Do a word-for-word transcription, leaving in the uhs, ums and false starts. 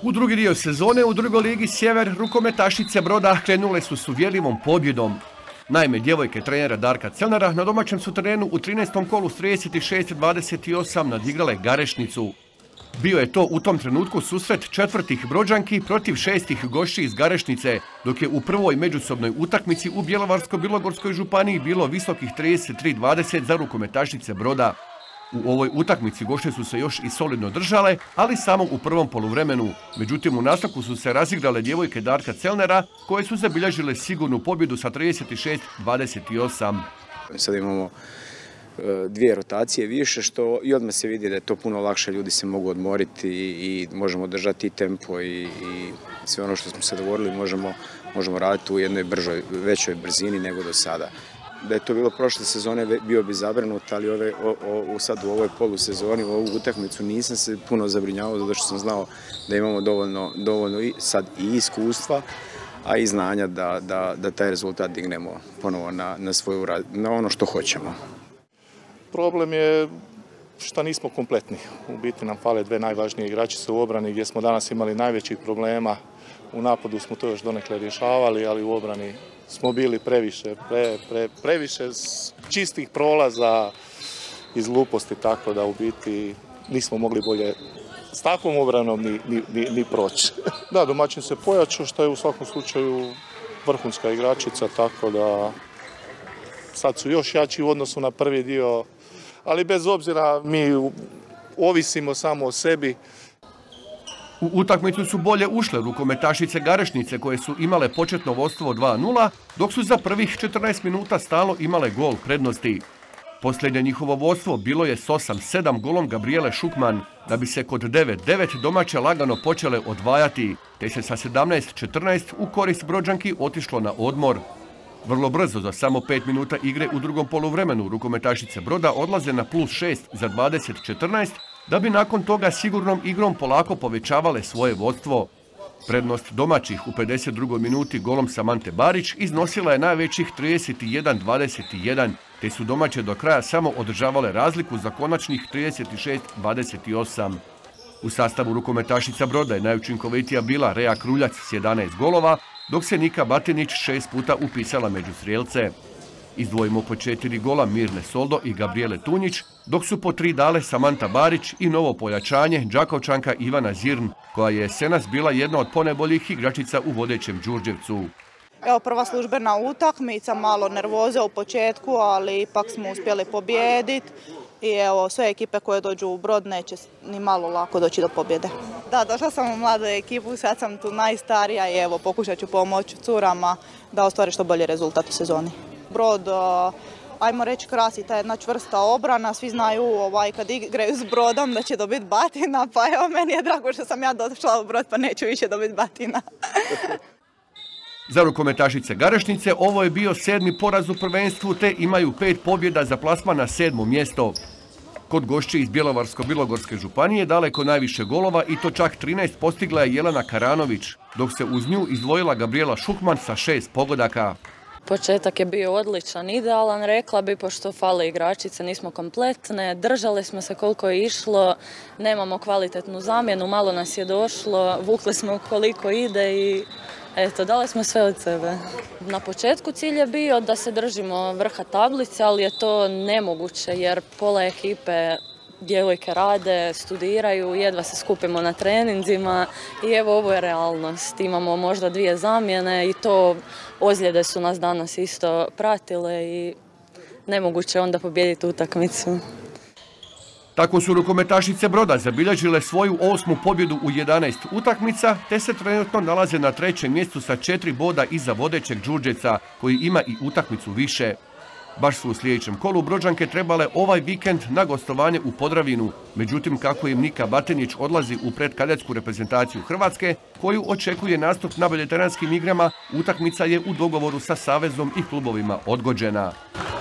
U drugi dio sezone u drugoj ligi Sjever rukometašice Broda krenule su s uvjerljivom pobjedom. Naime, djevojke trenera Darka Celnera na domaćem su terenu u trinaestom kolu s trideset šest dvadeset osam nadigrale Garešnicu. Bio je to u tom trenutku susret četvrtih Brođanki protiv šestih gošći iz Garešnice, dok je u prvoj međusobnoj utakmici u Bjelovarsko-bilogorskoj županiji bilo visokih trideset tri dvadeset za rukometašice Broda. U ovoj utakmici gošće su se još i solidno držale, ali samo u prvom poluvremenu. Međutim, u nastavku su se razigrale djevojke Darka Celnera, koje su zabilježile sigurnu pobjedu sa trideset šest dvadeset osam. Sad imamo dvije rotacije više, što i odmah se vidi da je to puno lakše, ljudi se mogu odmoriti i možemo držati tempo i, i sve ono što smo se dogovorili možemo, možemo raditi u jednoj bržoj, većoj brzini nego do sada. Da je to bilo prošle sezone bio bi zabrinut, ali ove, o, o, sad u ovoj polusezoni, u ovu utakmicu nisam se puno zabrinjavao zato što sam znao da imamo dovoljno, dovoljno i sad i iskustva, a i znanja da, da, da taj rezultat dignemo ponovo na, na, svoju, na ono što hoćemo. Problem je što nismo kompletni. U biti nam fale dve najvažnije igračice u obrani gdje smo danas imali najvećih problema. U napadu smo to još donekle rješavali, ali u obrani smo bili previše, pre, pre, previše čistih prolaza iz gluposti, tako da u biti nismo mogli bolje s takvom obranom ni, ni, ni, ni proći. Da, domaćin se pojačao, što je u svakom slučaju vrhunska igračica, tako da sad su još jači u odnosu na prvi dio, ali bez obzira mi ovisimo samo o sebi. U utakmicu su bolje ušle rukometašice Garešnice koje su imale početno vodstvo dva nula, dok su za prvih četrnaest minuta stalno imale gol prednosti. Posljednje njihovo vodstvo bilo je s osam sedam golom Gabrijele Šukman, da bi se kod devet devet domaće lagano počele odvajati, te se sa sedamnaest četrnaest u korist Brođanki otišlo na odmor. Vrlo brzo, za samo pet minuta igre u drugom poluvremenu, rukometašice Broda odlaze na plus šest za dvadeset četrnaest, da bi nakon toga sigurnom igrom polako povećavale svoje vodstvo. Prednost domaćih u pedeset drugoj minuti golom Samante Barić iznosila je najvećih trideset jedan dvadeset jedan, te su domaće do kraja samo održavale razliku za konačnih trideset šest dvadeset osam. U sastavu rukometašica Broda je najučinkovitija bila Rea Kruljac s jedanaest golova, dok se Nika Batinić šest puta upisala među strijelce. Izdvojimo po četiri gola Mirne Soldo i Gabrijele Tunjić, dok su po tri dale Samanta Barić i novo pojačanje Đakovčanka Ivana Zirn, koja je jesenas bila jedna od poneboljih igračica u vodećem Đurđevcu. Evo, prva službena utakmica, malo nervoze u početku, ali ipak smo uspjeli pobijediti. I evo, sve ekipe koje dođu u Brod neće ni malo lako doći do pobjede. Da, došla sam u mladu ekipu, sad sam tu najstarija i evo, pokušat ću pomoći curama da ostvare što bolji rezultat u sezoni. Brod, ajmo reći, krasi ta jedna čvrsta obrana, svi znaju ovaj, kad igraju s Brodom da će dobiti batina, pa evo, meni je drago što sam ja došla u Brod pa neću više dobiti batina. Za rukometašice Garešnice ovo je bio sedmi poraz u prvenstvu, te imaju pet pobjeda za plasman na sedmo mjesto. Kod gošće iz Bjelovarsko-bilogorske županije daleko najviše golova i to čak trinaest postigla je Jelena Karanović, dok se uz nju izdvojila Gabrijela Šukman sa šest pogodaka. Početak je bio odličan, idealan, rekla bi, pošto fale igračice, nismo kompletne, držali smo se koliko je išlo, nemamo kvalitetnu zamjenu, malo nas je došlo, vukli smo koliko ide i eto, dali smo sve od sebe. Na početku cilj je bio da se držimo vrha tablice, ali je to nemoguće jer pola ekipe djevojke rade, studiraju, jedva se skupimo na treninzima i evo ovo je realnost. Imamo možda dvije zamjene i to ozljede su nas danas isto pratile i nemoguće onda pobijediti utakmicu. Tako su rukometašice Broda zabilježile svoju osmu pobjedu u jedanaest utakmica, te se trenutno nalaze na trećem mjestu sa četiri boda iza vodećeg Đurđevca, koji ima i utakmicu više. Baš su u sljedećem kolu Brođanke trebale ovaj vikend na gostovanje u Podravinu. Međutim, kako im Nika Batinić odlazi u predkadetsku reprezentaciju Hrvatske, koju očekuje nastup na mediteranskim igrama, utakmica je u dogovoru sa Savezom i klubovima odgođena.